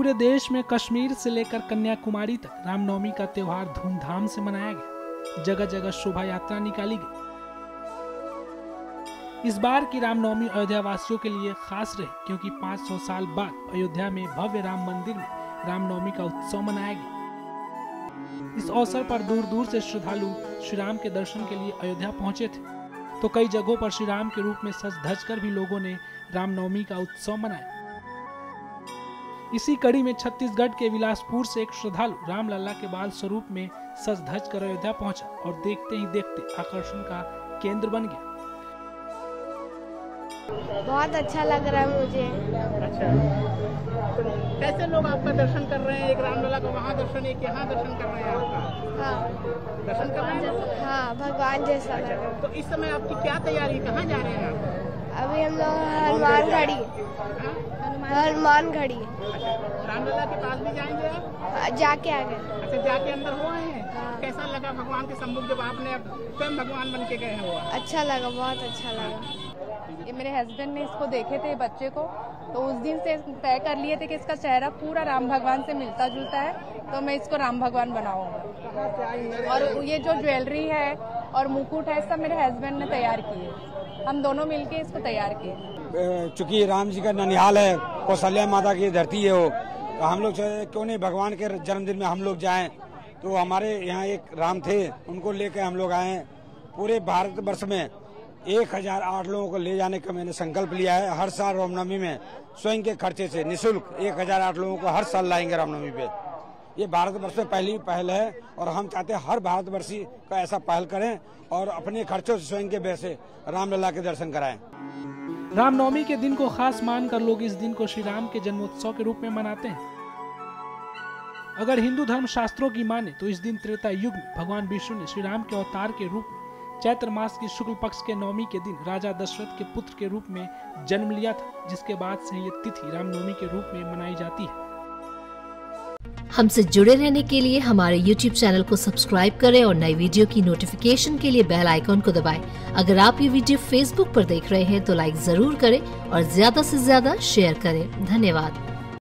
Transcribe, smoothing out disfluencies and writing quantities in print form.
पूरे देश में कश्मीर से लेकर कन्याकुमारी तक रामनवमी का त्योहार धूमधाम से मनाया गया। जगह जगह शोभा यात्रा निकाली गई। इस बार की रामनवमी अयोध्या वासियों के लिए खास रही, क्योंकि 500 साल बाद अयोध्या में भव्य राम मंदिर में रामनवमी का उत्सव मनाया गया। इस अवसर पर दूर दूर से श्रद्धालु श्री राम के दर्शन के लिए अयोध्या पहुंचे थे, तो कई जगहों पर श्री राम के रूप में सज धज कर भी लोगों ने रामनवमी का उत्सव मनाया। इसी कड़ी में छत्तीसगढ़ के बिलासपुर से एक श्रद्धालु रामलला के बाल स्वरूप में सज धज कर अयोध्या पहुंचा और देखते ही देखते आकर्षण का केंद्र बन गया। बहुत अच्छा लग रहा है मुझे। अच्छा, तो कैसे लोग आपका दर्शन कर रहे हैं? एक रामलला का वहाँ दर्शन, एक यहाँ दर्शन कर रहे हैं आपका। हाँ, दर्शन कर रहे हैं। हाँ, भगवान जैसा लग रहा है। तो इस समय आपकी क्या तैयारी, कहाँ जा रहे हैं आप? अभी हम लोग हनुमान घड़ी रामलला के पास भी जाएंगे आप? जाके आ गए। अच्छा, जाके अंदर हुए हैं। हाँ। कैसा लगा भगवान के सम्मुख जब आपने स्वयं भगवान बन के गए हैं? हुआ अच्छा लगा, बहुत अच्छा लगा। ये मेरे हस्बैंड ने इसको देखे थे बच्चे को, तो उस दिन से तय कर लिए थे कि इसका चेहरा पूरा राम भगवान से मिलता जुलता है, तो मैं इसको राम भगवान बनाऊंगा। और ये जो ज्वेलरी है और मुकुट है सब मेरे हस्बैंड ने तैयार किए, हम दोनों मिलके इसको तैयार किए। चूंकि राम जी का ननिहाल है, कौशल्या माता की धरती है वो, तो हम लोग क्यों नहीं भगवान के जन्मदिन में हम लोग जाएं। तो हमारे यहाँ एक राम थे, उनको लेकर हम लोग आए। पूरे भारतवर्ष में 1008 लोगों को ले जाने का मैंने संकल्प लिया है। हर साल रामनवमी में स्वयं के खर्चे से निःशुल्क 1008 लोगों को हर साल लाएंगे रामनवमी पे। ये भारतवर्ष में पहली पहल है और हम चाहते हैं हर भारतवर्षी का ऐसा पहल करें और अपने खर्चों से स्वयं के पैसे रामलला के दर्शन कराएं। रामनवमी के दिन को खास मानकर लोग इस दिन को श्री राम के जन्मोत्सव के रूप में मनाते हैं। अगर हिंदू धर्म शास्त्रों की माने तो इस दिन त्रेता युग में भगवान विष्णु ने श्री राम के अवतार के रूप में चैत्र मास की शुक्ल पक्ष के नवमी के दिन राजा दशरथ के पुत्र के रूप में जन्म लिया था, जिसके बाद से ये तिथि रामनवमी के रूप में मनाई जाती है। हमसे जुड़े रहने के लिए हमारे YouTube चैनल को सब्सक्राइब करें और नई वीडियो की नोटिफिकेशन के लिए बेल आइकॉन को दबाएं। अगर आप ये वीडियो Facebook पर देख रहे हैं तो लाइक जरूर करें और ज्यादा से ज्यादा शेयर करें। धन्यवाद।